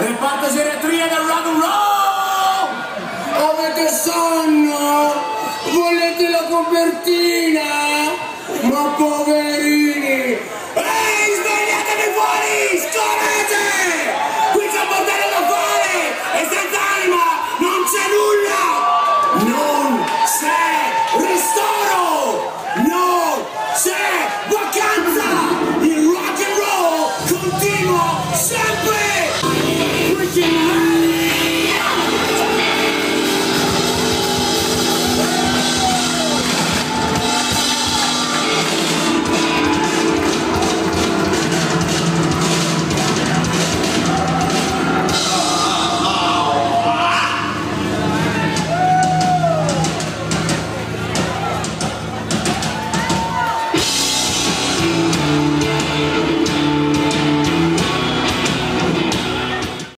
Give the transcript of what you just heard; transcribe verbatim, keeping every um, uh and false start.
Reparto geriatria del rock and roll! Avete sonno? Volete la copertina? Ma poverini! Ehi, svegliatevi fuori! Scorrete! Qui c'è un bordello da fare! E senza anima non c'è nulla! Non c'è ristoro! Non c'è vacanza! Il rock and roll continua sempre! Freaking